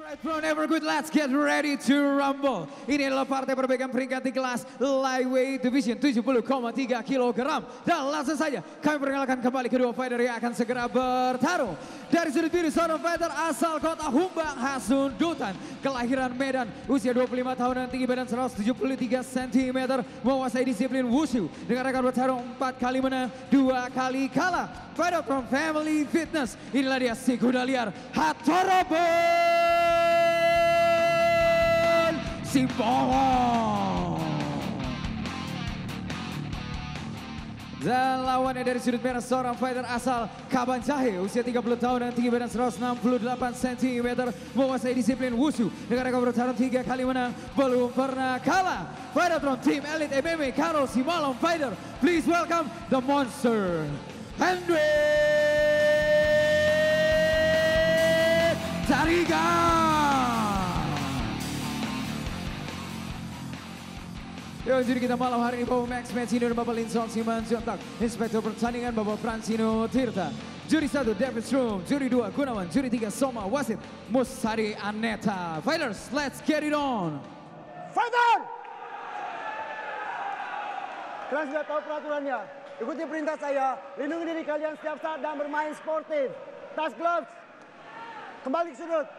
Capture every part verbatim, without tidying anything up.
Alright bro, never good, let's get ready to rumble. Ini adalah partai perbaikan peringkat di kelas Lightweight Division tujuh puluh koma tiga kilogram. Dan langsung saja kami perkenalkan kembali kedua fighter yang akan segera bertarung. Dari sudut kiri seorang fighter asal kota Humbang Hasundutan, kelahiran Medan, usia dua puluh lima tahun dan tinggi badan seratus tujuh puluh tiga sentimeter, menguasai disiplin Wushu dengan rekor bertarung empat kali menang, dua kali kalah. Fighter from Family Fitness, inilah dia si kuda liar Hatoropan Simbolon. Dan lawannya dari sudut merah seorang fighter asal Kabanjahe, usia tiga puluh tahun dan tinggi badan seratus enam puluh delapan sentimeter, menguasai disiplin Wushu dengan rekor bertarung tiga kali menang, belum pernah kalah. Fighter from Team Elite M M A Karol Simalon Fighter, please welcome the monster Hendrik Tarigan. Yo, juri kita malam hari ini Bapak Max Mencino dan Bapak Linson Simanjuntak, Inspektur Pertandingan Bapak Francino Tirta, juri satu David Strom, juri dua Gunawan, juri tiga Soma, wasit Musari Aneta. Fighters, let's get it on. Fighter! Kalian sudah tahu peraturannya. Ikuti perintah saya, lindungi diri kalian setiap saat dan bermain sportif. Tas gloves, kembali ke sudut.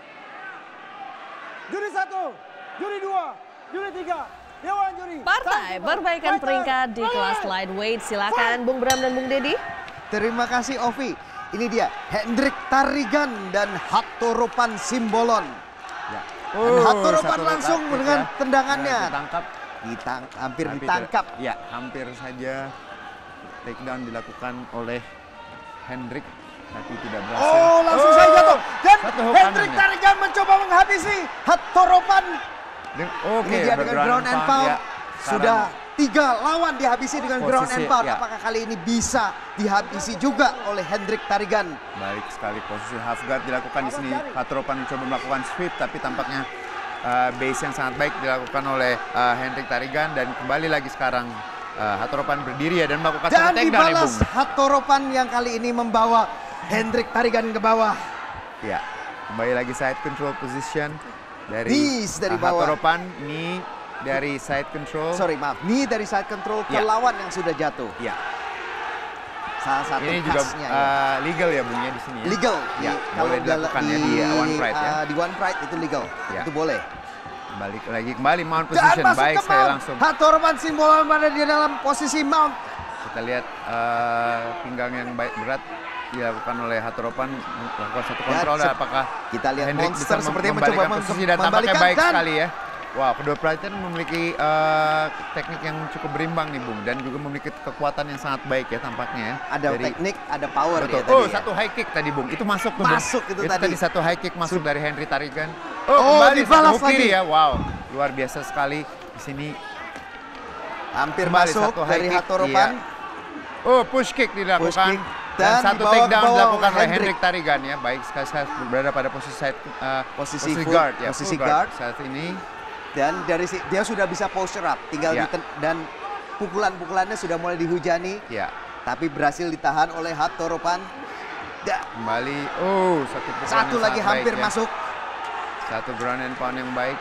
Juri satu, juri dua, juri tiga. Partai perbaikan peringkat di kelas lightweight, silakan Bung Bram dan Bung Dedi. Terima kasih Ovi. Ini dia Hendrik Tarigan dan Hatoropan Simbolon. Ya. Oh, dan Hatoropan langsung kita, dengan tendangannya. Ditangkap, Ditang, hampir, hampir ditangkap. Ya, hampir saja takedown dilakukan oleh Hendrik, tapi tidak berhasil. Oh, langsung oh, saja jatuh. Dan Hendrik ya. Tarigan mencoba menghabisi Hatoropan. Oke, ini dia dengan ground and pound. Ya, sudah tiga lawan dihabisi dengan posisi, ground and pound. Ya. Apakah kali ini bisa dihabisi juga oleh Hendrik Tarigan? Baik sekali posisi half guard dilakukan di sini. Hatoropan mencoba melakukan sweep, tapi tampaknya uh, base yang sangat baik dilakukan oleh uh, Hendrik Tarigan. Dan kembali lagi sekarang uh, Hatoropan berdiri ya dan melakukan dan satu takedown. Dan dibalas Hatoropan yang kali ini membawa Hendrik Tarigan ke bawah. Ya, kembali lagi side control position. Dari, knees dari bawah. Hatoropan, knee dari side control. Sorry maaf, knee dari side control ke ya. lawan yang sudah jatuh. Ya. Salah satu ini juga khasnya, uh, ya. legal ya Bung ya di sini ya. Legal. Ya, di, boleh dilakukan di, ya di One Pride ya. Uh, di One Pride itu legal. Ya. Itu boleh. Balik lagi kembali mount Dan position, masuk baik ke sekali mount. langsung. Hatoropan Simbolon berada di dalam posisi mount. Kita lihat uh, pinggang yang baik berat dilakukan oleh Hatoropan, melakukan satu kontrol. Dan apakah kita lihat Hendrik monster bisa seperti membalikan mencoba posisi dan tampaknya baik dan sekali ya. Wow, kedua fighter memiliki uh, teknik yang cukup berimbang nih Bung, dan juga memiliki kekuatan yang sangat baik ya tampaknya ya. Ada dari, teknik, ada power betul. ya. Oh, tadi satu ya. high kick tadi Bung, itu masuk tuh Masuk Bung. itu, itu tadi. tadi satu high kick masuk dari Hendrik Tarigan. Oh, Oh, kembali dibalas satu kiri lagi. ya. Wow, luar biasa sekali di sini. Hampir Kembali masuk satu high dari kick, Hatoropan. iya. Oh, push kick dilakukan. Push kick. Dan, Dan satu dibawa ke takedown bawah dilakukan oleh Hendrik. Hendrik Tarigan ya. Baik sekali sekali berada pada posisi side, uh, Posisi posisi full- guard ya. posisi full guard. saat ini. Dan dari si, dia sudah bisa posture up, tinggal Ya. diten, dan pukulan-pukulannya sudah mulai dihujani, Ya. tapi berhasil ditahan oleh Hatoropan. Da, Kembali. Oh, satu pukulan satu yang lagi sangat hampir baik, ya. masuk. Satu ground and pound yang baik.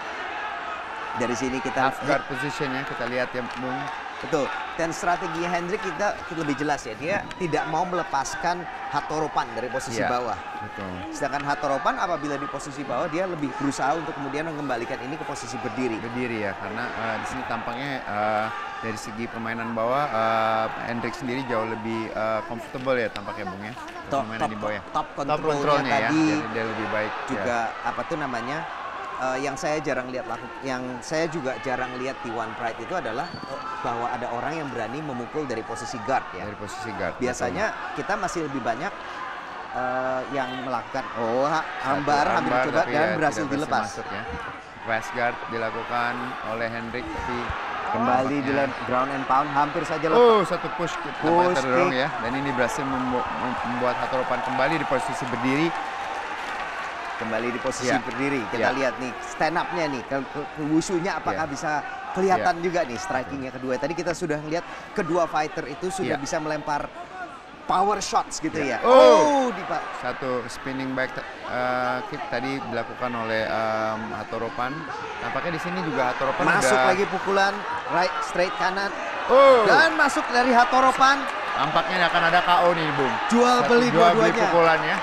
Dari sini kita Half guard position ya, kita lihat ya Bung. betul. Dan strategi Hendrik kita lebih jelas ya, dia tidak mau melepaskan Hatoropan dari posisi Ya, bawah. betul. Sedangkan Hatoropan apabila di posisi bawah dia lebih berusaha untuk kemudian mengembalikan ini ke posisi berdiri. Berdiri ya, karena uh, di sini tampaknya uh, dari segi permainan bawah uh, Hendrik sendiri jauh lebih uh, comfortable ya tampaknya Bung ya. Top, Permainan top, di bawah ya. top controlnya controlnya ya, tadi jadi dia lebih baik. juga ya. apa tuh namanya uh, yang saya jarang lihat laku, yang saya juga jarang lihat di One Pride itu adalah uh, bahwa ada orang yang berani memukul dari posisi guard ya. Dari posisi guard. Biasanya betul. kita masih lebih banyak uh, yang melakukan oh ha- Satu hambar hampir armbar, coba tapi dan ya berhasil tidak dilepas. Masuk ya. Press guard dilakukan oleh Hendrik tapi Kembali di tampaknya- ground and pound hampir saja lepas. Oh, satu push kick Push tampaknya terdorong kick. ya. Dan ini berhasil membu- membuat Hatoropan kembali di posisi berdiri. Kembali di posisi Ya. berdiri. Kita Ya. lihat nih stand up-nya nih, ke, ke, ke wushunya apakah Ya. bisa kelihatan juga nih strikingnya kedua. Tadi kita sudah lihat kedua fighter itu sudah Ya. bisa melempar power shots gitu ya. Oh, Oh, di Pak. Satu spinning back uh, kick tadi dilakukan oleh um, Hatoropan. Nampaknya di sini juga Hatoropan Masuk udah... lagi pukulan right straight kanan. Oh, Dan masuk dari Hatoropan. tampaknya akan ada K O nih, Bung. Jual Satu beli jual beli dua-duanya. pukulan ya.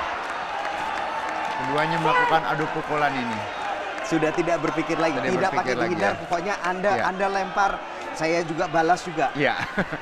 Keduanya melakukan adu pukulan ini. Sudah tidak berpikir lagi, Tidak tidak, berpikir pakai lagi, dihindar. ya. Pokoknya Anda Ya. Anda lempar, saya juga balas juga. Iya.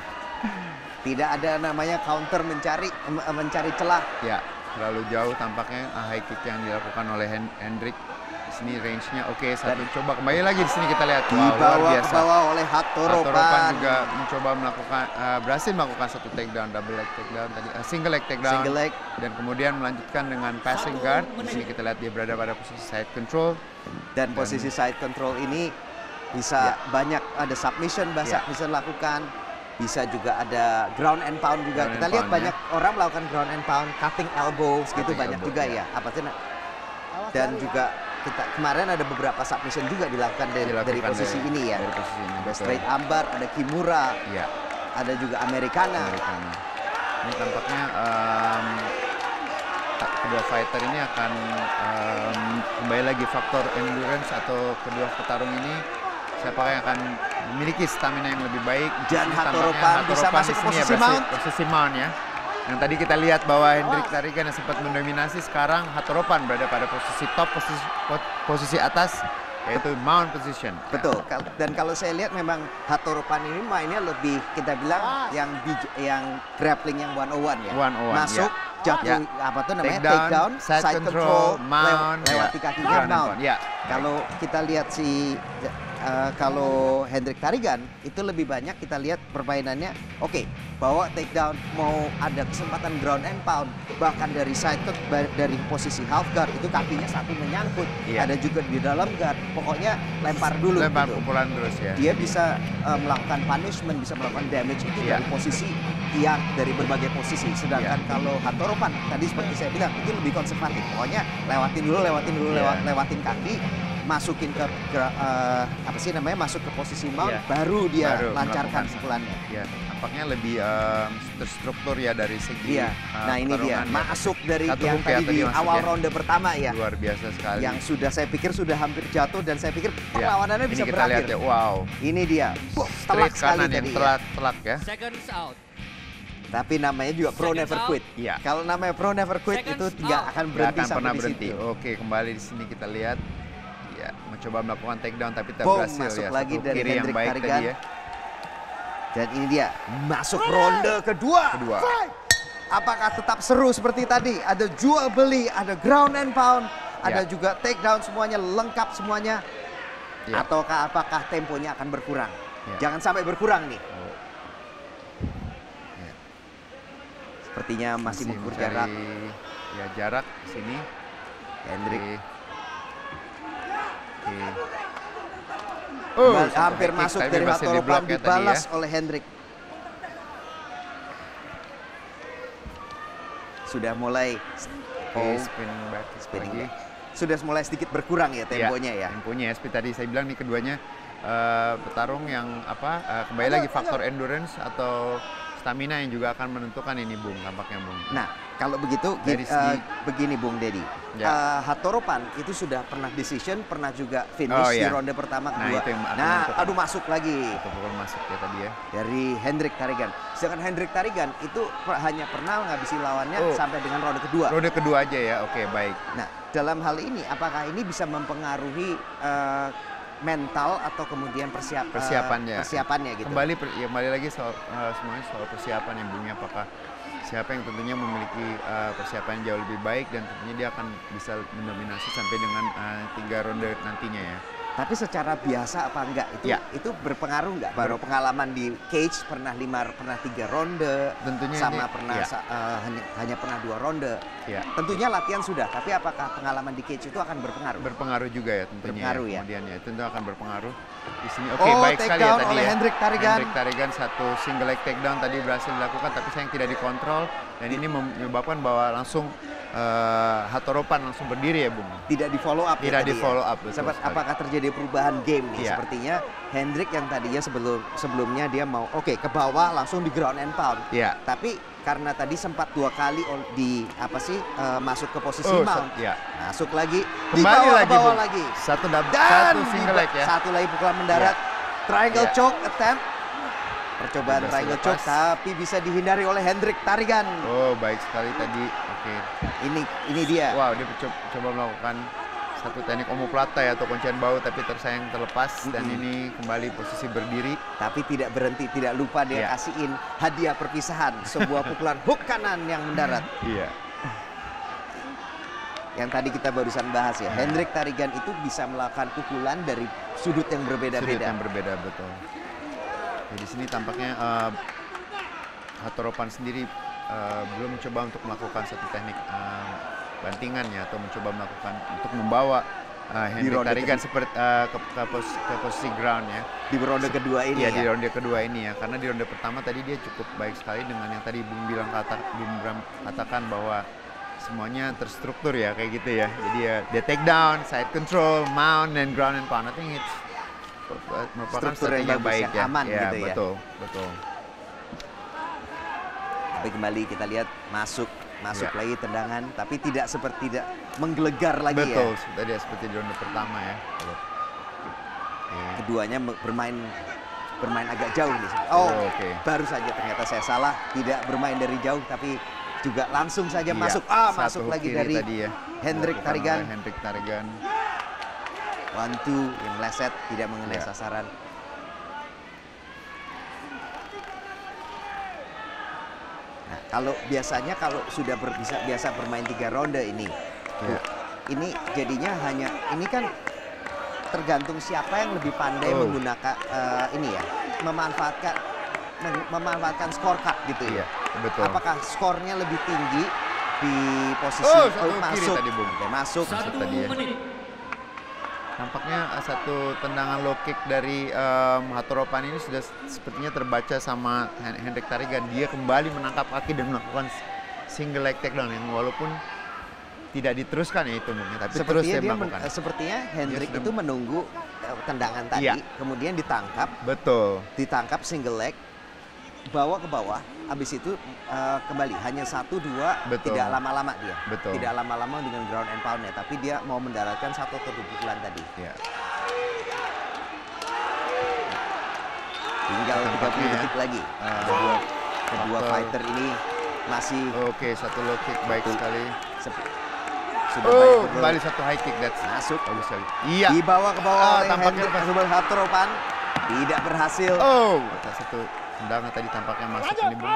Tidak ada namanya counter mencari em- mencari celah. Ya, terlalu jauh tampaknya uh, high kick yang dilakukan oleh Hen Hendrik. Di sini range-nya oke, satu Dan- coba kembali lagi di sini kita lihat. Wow, luar Dibawa ke biasa. bawah oleh Hatoropan Hatoropan. juga mencoba melakukan uh, berhasil melakukan satu takedown, double leg takedown tadi, uh, single leg takedown. Single leg. Dan kemudian melanjutkan dengan passing guard. Di sini kita lihat dia berada pada posisi side control. Dan posisi side control ini bisa Ya. banyak ada submission bisa Ya. bisa lakukan, bisa juga ada ground and pound juga. Ground Kita and lihat pound, banyak orang melakukan ground and pound, cutting elbows gitu Cutting banyak elbow, juga ya. ya. Apa sih? Nak? Dan juga kita kemarin ada beberapa submission juga dilakukan dari, Dilakukan dari posisi dari- ini ya. dari posisi ini, Ada betul. straight armbar, ada kimura, Iya. ada juga Americana. Americana. Ini tampaknya um, ta- kedua fighter ini akan um, kembali lagi faktor endurance atau kedua petarung ini siapa yang akan memiliki stamina yang lebih baik. Di Dan sini tampaknya Hatoropan bisa Hatoropan masuk di ke sini ya, posisi berhasil- mount. posisi mount ya. Yang tadi kita lihat bahwa Hendrik Tarigan yang sempat mendominasi, sekarang Hatoropan berada pada posisi top, posisi, po- posisi atas, yaitu mount position. Betul. Kal- Dan kalau saya lihat memang Hatoropan ini mainnya lebih kita bilang yang bij- yang grappling yang one oh one ya. one oh one, Masuk ya. jatuh Ya. apa tuh namanya Takedown, takedown, side side, control, control, mount, lew- lewati ya. kakinya Ground and mount. pound, ya. Kalau kita lihat si uh, kalau Hendrik Tarigan itu lebih banyak kita lihat permainannya oke, bawa takedown, mau ada kesempatan ground and pound, bahkan dari side cut ba- dari posisi half guard itu kakinya satu menyangkut, Iya. ada juga di dalam guard. Pokoknya lempar dulu Lempar gitu. pukulan terus ya. Dia bisa uh, melakukan punishment, bisa melakukan damage itu Iya. dari posisi yang dari berbagai posisi. Sedangkan Iya. kalau Hatoropan tadi seperti saya bilang itu lebih konservatif. Pokoknya lewatin dulu, lewatin dulu, Iya. lewat, lewatin kaki, masukin ke, ke uh, apa sih namanya, masuk ke posisi mount, Iya. baru dia Baru lancarkan melakukan- pukulannya. Ya, tampaknya lebih um, terstruktur ya dari segi Iya. uh, Nah ini dia pertarungan ya. masuk dari Satu yang hook ya, tadi di masuk awal ya. ronde pertama ya. Luar biasa sekali. Yang sudah saya pikir sudah hampir jatuh dan saya pikir Ya. perlawanannya Ini bisa kita berakhir. lihat ya, wow. Ini dia, Wah, telak Straight sekali kanan yang tadi ya. telak, telak ya. Seconds out. Tapi namanya juga pro Seconds never out. quit. Iya. Kalau namanya pro never quit Seconds itu tidak out. akan Nggak berhenti akan sampai pernah di berhenti. situ. Oke, kembali di sini kita lihat. Ya, mencoba melakukan takedown tapi tak Boom, berhasil masuk ya. lagi Satu dari kiri yang Hendrik baik Tarigan. tadi ya. Dan ini dia masuk ronde kedua. Kedua. Apakah tetap seru seperti tadi? Ada jual beli, ada ground and pound, ada Ya. juga takedown, semuanya lengkap semuanya. Ya. Ataukah apakah temponya akan berkurang? Ya. Jangan sampai berkurang nih. Oh. Ya. Sepertinya masih mengukur mencari, jarak. Ya, jarak di sini. Hendrik Oke. Oke. Oh, Bal- satu hampir high kick, masuk tapi dari berhasil Hatoropan, diblok ya tadi dibalas ya. oleh Hendrik. Sudah mulai Oke, oh, spin back spinning lagi. back. Sudah mulai sedikit berkurang ya temponya ya. Temponya ya, seperti tadi saya bilang nih keduanya eh, petarung yang apa eh, kembali lagi faktor endurance atau stamina yang juga akan menentukan ini Bung, tampaknya Bung. Nah, kalau begitu Dari gi- segi- eh, begini Bung Dedi. Ya. Eh, Hatoropan itu sudah pernah decision, pernah juga finish Oh, di iya. ronde pertama Nah, kedua. itu yang akan Nah, menentukan. aduh masuk lagi Itu pukul masuk ya tadi ya. dari Hendrik Tarigan. Sedangkan Hendrik Tarigan itu per- hanya pernah menghabisi lawannya Oh. sampai dengan ronde kedua. Ronde kedua aja ya, oke baik. Nah, dalam hal ini apakah ini bisa mempengaruhi eh, mental atau kemudian persiap, eh, Persiapannya. persiapannya gitu? Kembali per- ya, kembali lagi soal eh, semuanya soal persiapan yang Bung, apakah siapa yang tentunya memiliki eh, persiapan yang jauh lebih baik dan tentunya dia akan bisa mendominasi sampai dengan eh, tiga ronde nantinya ya. Tapi secara biasa apa enggak itu Ya. itu berpengaruh enggak? Baru pengalaman di cage pernah lima pernah tiga ronde, Tentunya sama ini- pernah ya. sa- eh, hanya, hanya pernah dua ronde. Ya. Tentunya latihan sudah, tapi apakah pengalaman di cage itu akan berpengaruh? Berpengaruh juga ya tentunya. Berpengaruh ya. Kemudian ya tentu akan berpengaruh di sini. Oke, Oh, baik sekali ya takedown tadi oleh ya. Hendrik Tarigan. Hendrik Tarigan satu single leg takedown tadi berhasil dilakukan tapi sayang tidak dikontrol dan ini menyebabkan bahwa langsung uh, Hatoropan langsung berdiri ya Bung. Tidak di follow up. Tidak ya di tadi follow ya. up. Betul Sempat, sekali. apakah terjadi perubahan game nih? Iya. Sepertinya Hendrik yang tadinya sebelum sebelumnya dia mau oke okay, ke bawah langsung di ground and pound. Iya. Tapi karena tadi sempat dua kali ol- di apa sih uh, masuk ke posisi Oh, mount, sa- iya. masuk lagi, Kembali dibawa lagi, ke bawah Bung. lagi, Satu dap- dan satu single leg ya. Satu lagi pukulan mendarat, triangle Iya. choke attempt, percobaan Sudah triangle selepas. choke tapi bisa dihindari oleh Hendrik Tarigan. Oh, baik sekali tadi. Oke. Ini ini dia. Wow, dia coba, coba melakukan satu teknik omoplata ya atau kuncian bau tapi tersayang terlepas dan Mm-mm. ini kembali posisi berdiri. Tapi tidak berhenti, tidak lupa dia Iya. kasihin hadiah perpisahan, sebuah pukulan hook kanan yang mendarat. Iya. Yang tadi kita barusan bahas ya, Hendrik Tarigan itu bisa melakukan pukulan dari sudut yang Sudut berbeda-beda. yang berbeda betul. Ya, di sini tampaknya uh, Hatoropan sendiri uh, belum mencoba untuk melakukan satu teknik uh, bantingan ya atau mencoba melakukan untuk membawa uh, Hendrik ronde Tarigan kedua. seperti uh, ke, ke, pos, ke posisi ground ya. Di ronde kedua ini Iya, ya. di ronde kedua ini ya. Karena di ronde pertama tadi dia cukup baik sekali dengan yang tadi Bung bilang kata Bung Bram katakan bahwa semuanya terstruktur ya kayak gitu ya. Jadi ya dia take down, side control, mount dan ground and pound. I think it's merupakan Struktur yang strategi yang bagus, baik yang ya. aman ya, gitu ya. betul, betul. Tapi kembali kita lihat masuk masuk Ya. lagi tendangan, tapi tidak seperti tidak menggelegar lagi Betul, ya. tadi ya, seperti di ronde pertama ya. Ya. Keduanya me- bermain bermain agak jauh nih. Oh, Oh, oke. baru saja ternyata saya salah, tidak bermain dari jauh tapi juga langsung saja Iya, masuk. Ah, satu masuk hook lagi kiri dari tadi ya, Hendrik dilakukan Tarigan. oleh Hendrik Tarigan. One two yang meleset tidak mengenai Ya. sasaran. Nah, kalau biasanya kalau sudah ber- bisa biasa bermain tiga ronde ini, Ya. ini jadinya hanya ini kan tergantung siapa yang lebih pandai Oh. menggunakan eh, ini ya, memanfaatkan mem- memanfaatkan scorecard gitu Iya, ya. betul. Apakah skornya lebih tinggi di posisi Oh, satu kiri masuk, tadi, Bung. Oke, masuk. Masuk tadi ya. Nampaknya uh, satu tendangan low kick dari um, Hatoropan ini sudah s- sepertinya terbaca sama Hen- Hendrik Tarigan. Dia kembali menangkap kaki dan melakukan s- single leg takedown yang walaupun tidak diteruskan ya itu mungkin, tapi terus Sepertinya dia dia men- melakukan. eh, sepertinya Hendrik sudah- itu menunggu eh, tendangan tadi, Iya. kemudian ditangkap, Betul. ditangkap single leg, bawa ke bawah, habis itu eh, kembali hanya satu dua, Betul. tidak lama-lama dia, Betul. tidak lama-lama dengan ground and poundnya, tapi dia mau mendaratkan satu atau dua pukulan tadi. Ya. Tinggal tiga puluh Tampaknya ya. detik lagi. Ah, kedua kedua faktor- fighter ini masih Oke, satu low kick baik Betul. sekali. sep- sudah Oh, baik betul. kembali satu high kick that's Masuk. bagus sekali. Iya. Dibawa ke bawah Ah, oleh tampaknya Hendrik pas- Rubel Hatoropan, tidak berhasil. Oh, satu tendangan tadi tampaknya masuk ini Bung.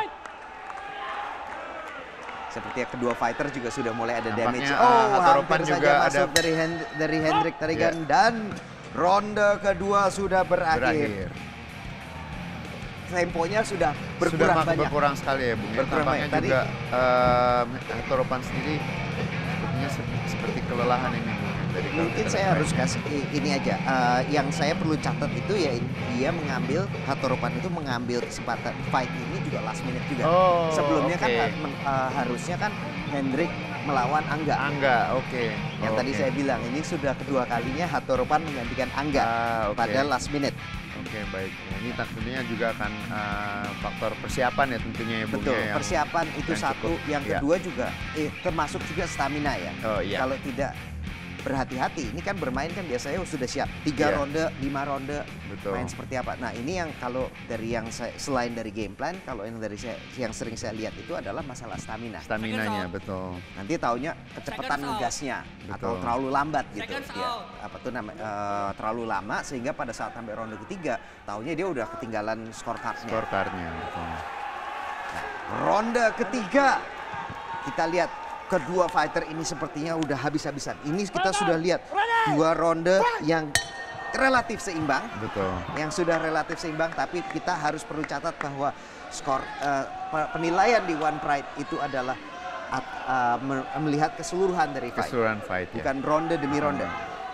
Sepertinya kedua fighter juga sudah mulai ada Nampaknya, damage. uh, Oh, Hatoropan hampir juga saja ada- masuk dari Hen- dari Hendrik Tarigan Ya. dan ronde kedua sudah berakhir. Berakhir. Temponya sudah Sudah berkurang mak- banyak. berkurang sekali ya Bung. Ya. Berkurang Tampaknya banyak. Tadi- juga um, Hatoropan sendiri sepertinya se- seperti kelelahan ini Bung. Dari kalau Mungkin kita saya lihat harus mainnya. kasih i- ini aja. eh, yang saya perlu catat itu ya dia mengambil Hatoropan itu mengambil kesempatan fight ini juga last minute juga. Oh, Sebelumnya kan oke. ha- men- eh, harusnya kan Hendrik melawan Angga. Angga, oke. Yang tadi Oke. saya bilang ini sudah kedua kalinya Hatoropan menggantikan Angga Ah, oke. pada last minute. Oke, baik. Nah, ini tak- tentunya juga akan uh, faktor persiapan ya tentunya ya Bung. Betul, ya, yang- persiapan itu yang satu, cukup, yang iya. kedua juga eh, termasuk juga stamina ya. Oh, iya. Kalau tidak berhati-hati, ini kan bermain kan biasanya sudah siap tiga Iya. ronde, lima ronde, Betul. main seperti apa. Nah ini yang kalau dari yang saya, selain dari game plan, kalau yang dari saya, yang sering saya lihat itu adalah masalah stamina. Staminanya, betul. Nanti taunya kecepatan ngegasnya atau Betul. terlalu lambat gitu. Ya, apa tuh nama eh, terlalu lama sehingga pada saat sampai ronde ketiga, taunya dia udah ketinggalan scorecardnya. Scorecardnya, betul. Ronde ketiga, kita lihat kedua fighter ini sepertinya udah habis-habisan. Ini kita sudah lihat dua ronde yang relatif seimbang, Betul. yang sudah relatif seimbang. Tapi kita harus perlu catat bahwa skor eh, pe- penilaian di One Pride itu adalah at- eh, me- melihat keseluruhan dari fight, Keseluruhan fight ya. bukan ronde demi ronde.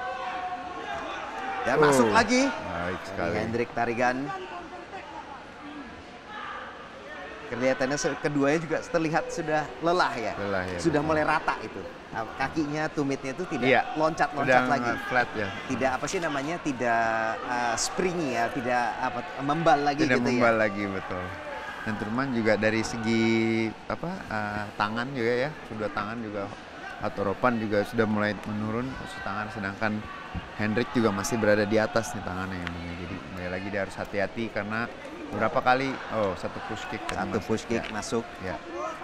Dan Oh, masuk lagi Baik dari sekali. Hendrik Tarigan. Kelihatannya keduanya juga terlihat sudah lelah ya. Lelah ya, sudah betul. mulai rata itu. Kakinya, tumitnya itu tidak Iya, loncat-loncat udah lagi. flat ya. Tidak apa sih namanya, tidak uh, springy ya, tidak apa membal lagi Tidak gitu membal ya. lagi, betul. Dan Turman juga dari segi apa uh, tangan juga ya, kedua tangan juga Hatoropan juga sudah mulai menurun posisi tangan, sedangkan Hendrik juga masih berada di atas nih tangannya ya. Jadi kembali lagi dia harus hati-hati karena beberapa kali oh satu push kick tadi Satu masuk. push kick Ya. masuk. Ya.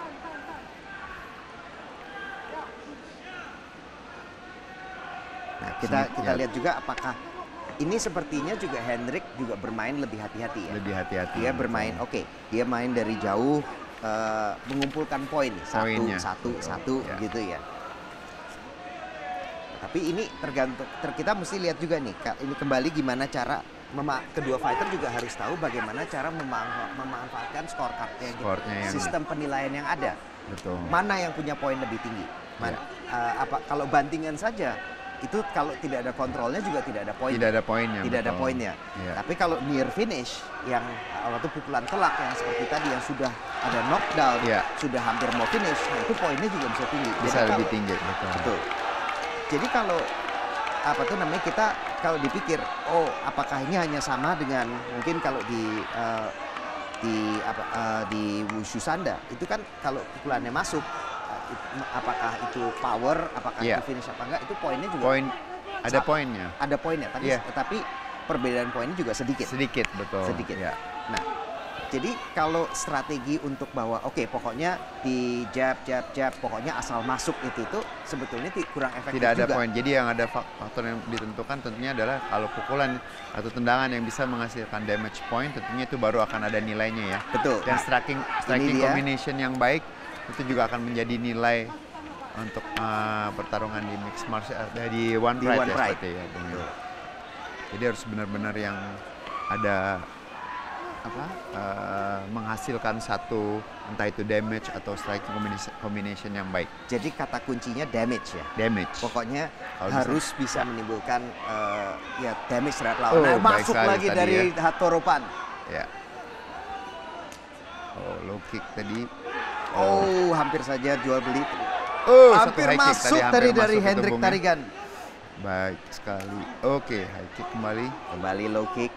Nah, kita Sini, kita ya. lihat juga apakah ini sepertinya juga Hendrik juga bermain lebih hati-hati ya. Lebih hati-hati. Dia betul. bermain oke, dia main dari jauh uh, mengumpulkan poin satu Poinnya. satu Betul. satu Ya. gitu ya. Tapi ini tergantung ter, kita mesti lihat juga nih, ka- ini kembali gimana cara mema, kedua fighter juga harus tahu bagaimana cara memanfa- memanfaatkan scorecardnya gitu. Scorecardnya yang- Sistem penilaian yang ada. Betul. Mana yang punya poin lebih tinggi? Mana, uh, apa kalau bantingan saja itu kalau tidak ada kontrolnya juga tidak ada poin. Tidak ada poinnya. Tidak ada betul. poinnya. Iya. Tapi kalau near finish yang uh, waktu pukulan telak yang seperti tadi yang sudah ada knockdown, Iya. sudah hampir mau finish, nah itu poinnya juga bisa tinggi. Bisa Jadi lebih kalau- tinggi, betul. Betul. Jadi kalau apa tuh namanya kita kalau dipikir, oh apakah ini hanya sama dengan mungkin kalau di uh, di apa uh, di Wushu Sanda itu kan kalau pukulannya masuk uh, it- apakah itu power, apakah Iya. itu finish apa enggak itu poinnya juga Poin ada Sa- poinnya. ada poinnya tapi Iya. tapi perbedaan poinnya juga sedikit. Sedikit, betul. Sedikit. Ya. Nah, jadi kalau strategi untuk bahwa oke pokoknya di jab jab jab pokoknya asal masuk itu tuh sebetulnya ti- kurang efektif Tidak ada juga. poin. Jadi yang ada fak- faktor yang ditentukan tentunya adalah kalau pukulan atau tendangan yang bisa menghasilkan damage point, tentunya itu baru akan ada nilainya ya. Betul. Dan Nah, striking striking dia. combination yang baik itu juga akan menjadi nilai untuk uh, pertarungan di mixed martial art, eh, di one Di pride one ya pride. seperti ya. Bung Yo. Jadi harus benar-benar yang ada apa uh, menghasilkan satu entah itu damage atau striking combination, combination yang baik. Jadi kata kuncinya damage ya. Damage. Pokoknya Kalau harus bisa, menimbulkan eh, ya damage terhadap lawan. Oh, Nah, baik masuk sekali lagi tadi dari ya. Hatoropan. Ya. Oh, low kick tadi. Oh, hampir saja jual beli. Oh, satu hampir high kick masuk tadi, hampir tadi dari masuk ke Hendrik tubuhnya. Tarigan. Baik sekali. Oke, high kick kembali. Kembali low kick.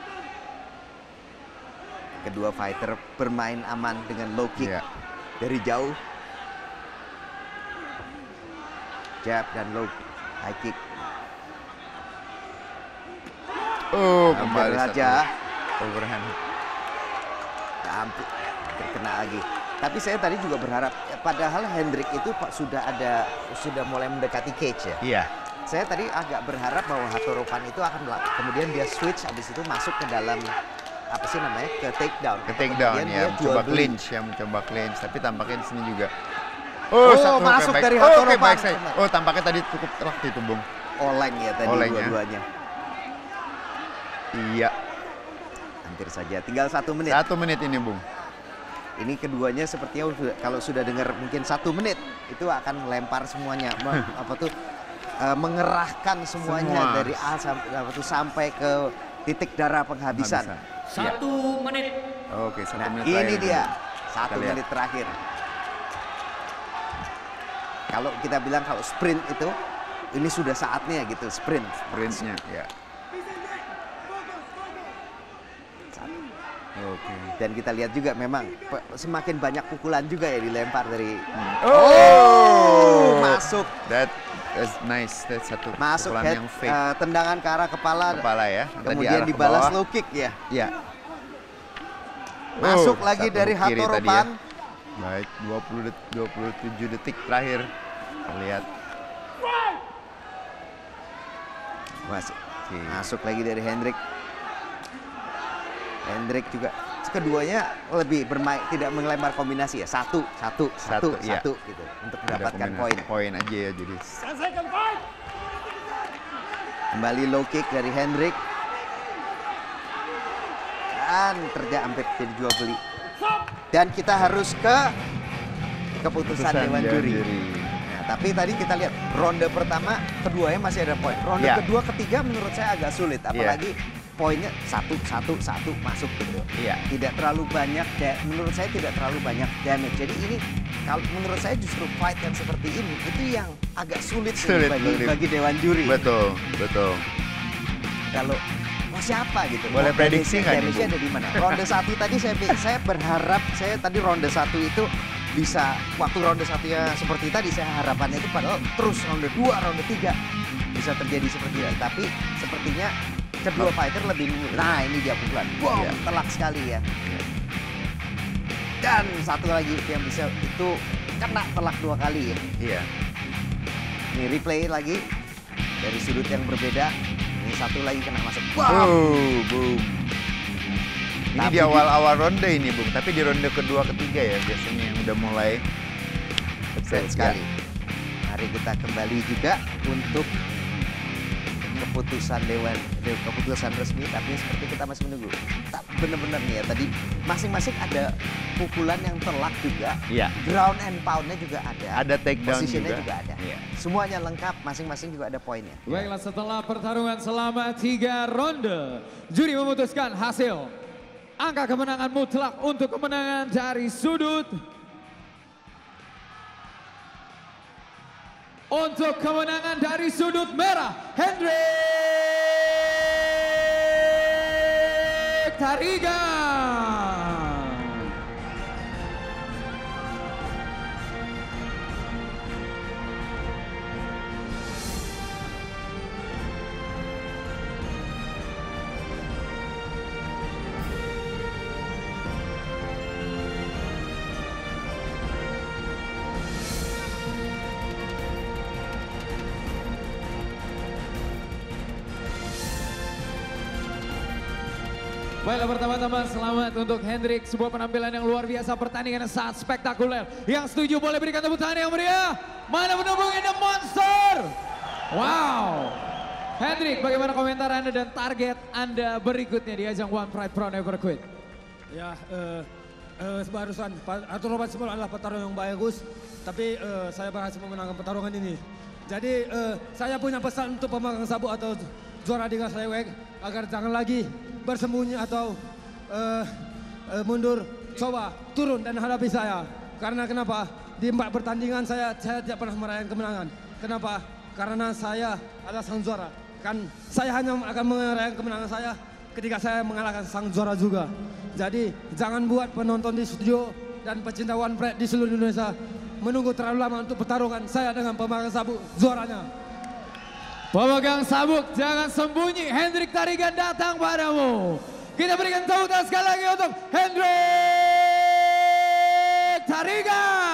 Kedua fighter bermain aman dengan low kick Ya. dari jauh. Jab dan low high kick. Oh, Hampir kembali saja. satu overhand. Hampir terkena lagi. Tapi saya tadi juga berharap, padahal Hendrik itu Pak, sudah ada sudah mulai mendekati cage ya. Iya. Saya tadi agak berharap bahwa Hatoropan itu akan melakukan, kemudian dia switch habis itu masuk ke dalam apa sih namanya ke takedown. Ke takedown Kemudian ya, dia jual mencoba beli. clinch ya, mencoba clinch. Tapi tampaknya di sini juga. Oh, satu hook masuk yang baik. dari Oh, Oke, Hatoropan. baik saya. Oh, tampaknya tadi cukup telak itu, Bung. Oleng ya tadi Oleng ya. dua-duanya. Iya. Hampir saja. Tinggal satu menit. Satu menit ini, Bung. Ini keduanya sepertinya sudah- kalau sudah dengar mungkin satu menit itu akan melempar semuanya, Me- apa tuh eh, mengerahkan semuanya Semua. dari A sampai apa tuh sampai ke titik darah penghabisan. Habisan. Satu menit. Oke, satu Nah, menit ini terakhir. dia Kita satu lihat. menit terakhir. Kalau kita bilang kalau sprint itu ini sudah saatnya gitu sprint. Sprintnya, ya. Oke. Dan kita lihat juga memang pe- semakin banyak pukulan juga ya dilempar dari Oh, masuk That is nice. That's satu masuk pukulan head, yang fake eh, tendangan ke arah kepala, kepala ya. Tadi kemudian arah ke dibalas bawah. low kick ya. Ya. Masuk Oh, lagi satu dari hook kiri tadi ya. Hatoropan. Baik, dua puluh det- dua puluh tujuh detik terakhir. Kita lihat. Masuk. Oke. Masuk lagi dari Hendrik. Hendrik juga keduanya lebih bermain tidak melempar kombinasi ya. Satu, satu, satu, Satu, iya. satu gitu untuk Ada mendapatkan kombinasi poin. Poin aja ya jadi. Kembali low kick dari Hendrik. Dan terjadi hampir jadi jual beli. Dan kita harus ke keputusan Dewan Juri. Nah, tapi tadi kita lihat ronde pertama keduanya masih ada poin. Ronde Ya. kedua ketiga menurut saya agak sulit apalagi poinnya satu, satu, satu masuk gitu. Iya. Tidak terlalu banyak, menurut saya tidak terlalu banyak damage. Jadi ini kalau menurut saya justru fight yang seperti ini itu yang agak sulit, Sulit bagi, bagi- bagi dewan juri. Betul, betul. Kalau mau siapa gitu? Boleh mau prediksi nggak nih, damage-nya Bung? ada di mana? Ronde satu tadi saya saya berharap saya tadi ronde satu itu bisa waktu ronde satunya seperti tadi saya harapannya itu padahal terus ronde dua, ronde tiga bisa terjadi seperti ini. Tapi sepertinya kedua fighter lebih nah ini dia pukulan. Wow, Iya. telak sekali ya. Dan satu lagi yang bisa itu kena telak dua kali ya. Iya. Ini replay lagi dari sudut yang berbeda. Ini satu lagi kena masuk. Wow. Oh, boom. Ini Tapi di di- awal-awal ronde ini, Bung. Tapi di ronde kedua, ketiga ya biasanya yang udah mulai Keren sekali. Mari kita kembali juga untuk keputusan dewan, de- keputusan resmi. Tapi seperti kita masih menunggu. Tak benar-benar nih ya tadi masing-masing ada pukulan yang telak juga. Iya. Ground and pound-nya juga ada. Ada takedown Posisinya juga. juga ada. Iya. Semuanya lengkap, masing-masing juga ada poinnya. Baiklah, setelah pertarungan selama tiga ronde, juri memutuskan hasil. Angka kemenangan mutlak untuk kemenangan dari sudut. Untuk kemenangan dari sudut merah, Hendrik Tarigan. Baiklah, pertama-tama selamat untuk Hendrik. Sebuah penampilan yang luar biasa, pertandingan yang sangat spektakuler. Yang setuju boleh berikan tepuk tangan yang meriah. Mana pendukung The Monster? Wow. Hendrik, bagaimana komentar Anda dan target Anda berikutnya di ajang One Pride Pro Never Quit? Ya, eh, eh, barusan Arthur Robert Small adalah petarung yang bagus, tapi eh, saya berhasil memenangkan pertarungan ini. Jadi eh, saya punya pesan untuk pemegang sabuk atau juara di kelas lightweight agar jangan lagi bersembunyi atau eh, eh, mundur, coba turun dan hadapi saya. Karena kenapa? Di empat pertandingan saya saya tidak pernah merayakan kemenangan. Kenapa? Karena saya adalah sang juara. Kan saya hanya akan merayakan kemenangan saya ketika saya mengalahkan sang juara juga. Jadi jangan buat penonton di studio dan pecinta One Pride di seluruh Indonesia menunggu terlalu lama untuk pertarungan saya dengan pemegang sabuk juaranya. Pemegang sabuk, jangan sembunyi. Hendrik Tarigan datang padamu. Kita berikan tepuk tangan sekali lagi untuk Hendrik Tarigan.